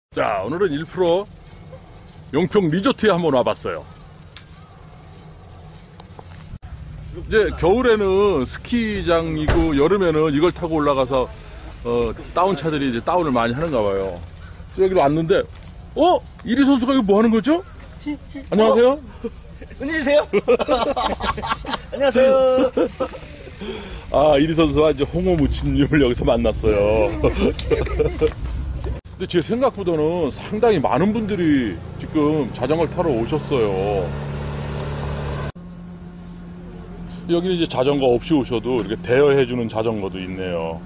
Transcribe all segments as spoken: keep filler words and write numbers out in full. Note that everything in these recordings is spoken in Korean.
자, 오늘은 일 프로 용평 리조트에 한번 와봤어요. 이제 겨울에는 스키장이고 여름에는 이걸 타고 올라가서 어, 다운차들이 이제 다운을 많이 하는가 봐요. 여기로 왔는데, 어? 이리 선수가 이거 뭐 하는 거죠? 안녕하세요. 어? 웬일이세요? 안녕하세요. 아, 이리 선수와 이제 홍어 무침님을 여기서 만났어요. 근데 제 생각보다는 상당히 많은 분들이 지금 자전거를 타러 오셨어요. 여기는 이제 자전거 없이 오셔도 이렇게 대여해주는 자전거도 있네요.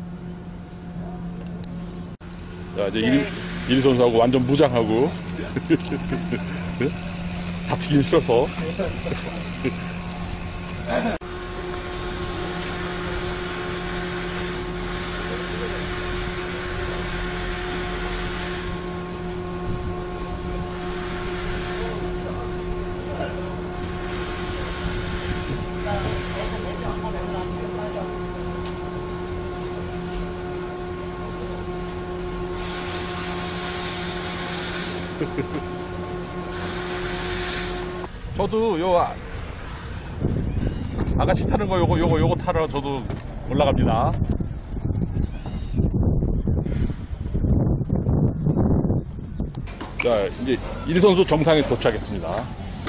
자, 이제 이리, 이리 선수하고 완전 무장하고. 다치긴 싫어서. 저도 요 아, 아가씨 타는 거 요거 요거 요거 타러 저도 올라갑니다. 자, 이제 이리 선수 정상에 도착했습니다.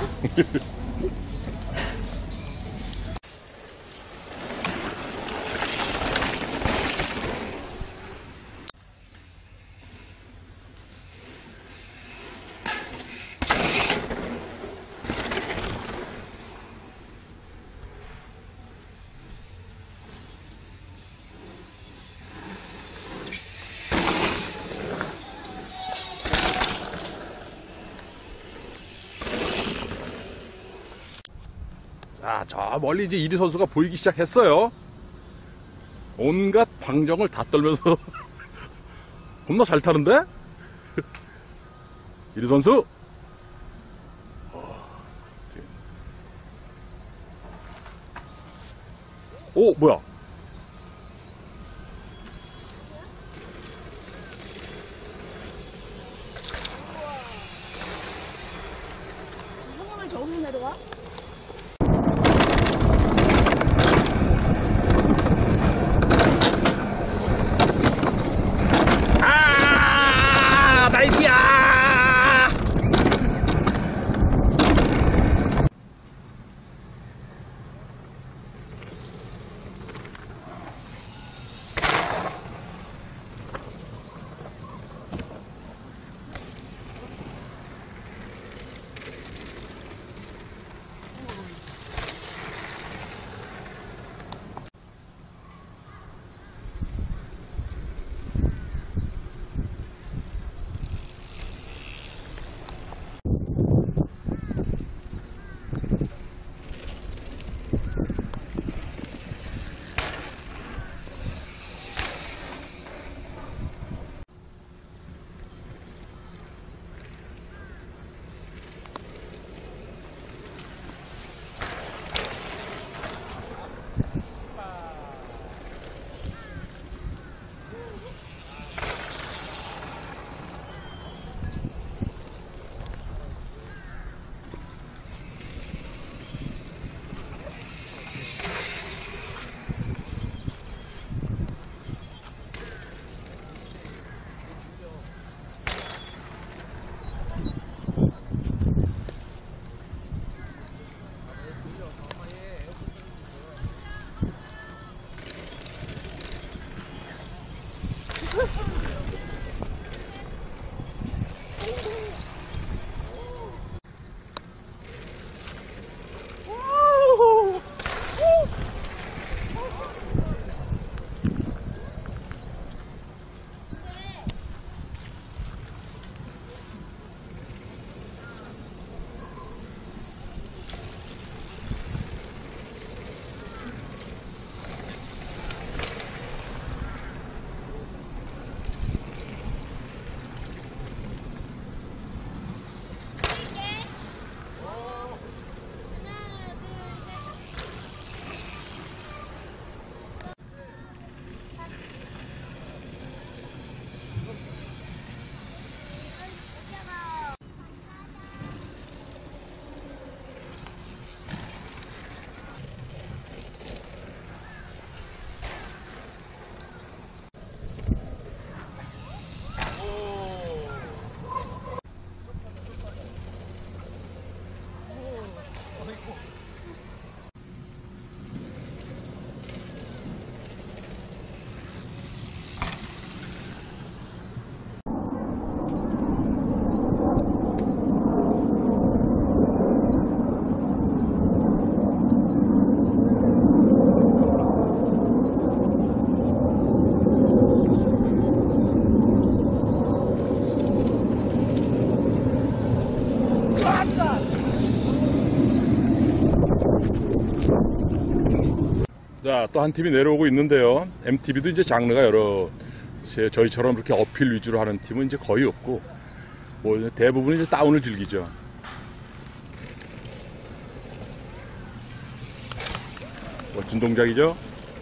자, 저 멀리 이제 이리 선수가 보이기 시작했어요. 온갖 방정을 다 떨면서 겁나 잘 타는데? 이리 선수! 오, 뭐야? 성공을 저기로 내려와? 아, 나이스야! 자, 또 한 팀이 내려오고 있는데요. 엠티비도 이제 장르가 여러, 제, 저희처럼 그렇게 어필 위주로 하는 팀은 이제 거의 없고, 뭐, 대부분 이제 다운을 즐기죠. 멋진 동작이죠?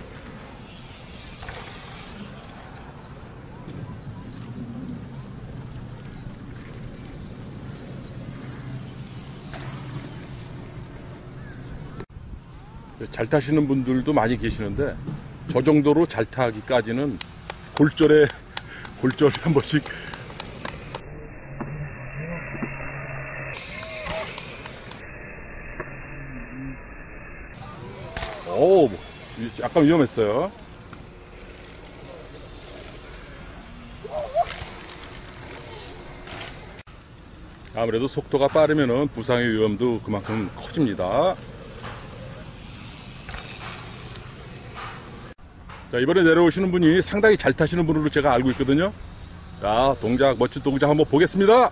잘 타시는 분들도 많이 계시는데 저 정도로 잘 타기까지는 골절에 골절에 한 번씩 오 약간 위험했어요. 아무래도 속도가 빠르면은 부상의 위험도 그만큼 커집니다. 자, 이번에 내려오시는 분이 상당히 잘 타시는 분으로 제가 알고 있거든요. 자, 동작, 멋진 동작 한번 보겠습니다.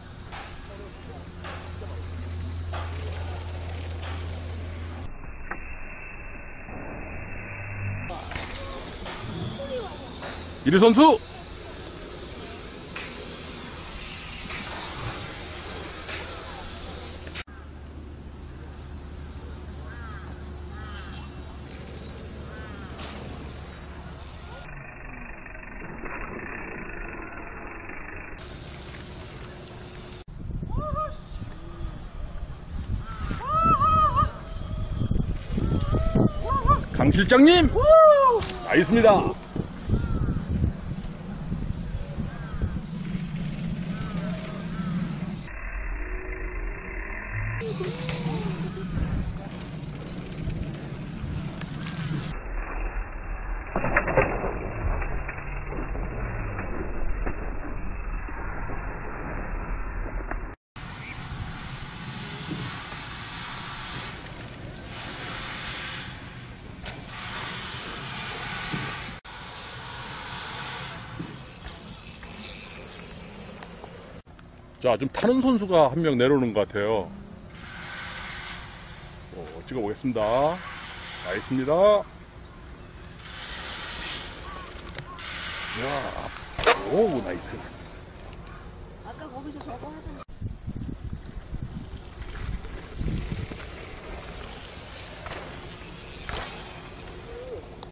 이리 선수! 강 실장님! 나이스입니다. 자, 좀 타는 선수가 한 명 내려오는 것 같아요. 어, 찍어보겠습니다. 나이스입니다. 이야, 오, 나이스.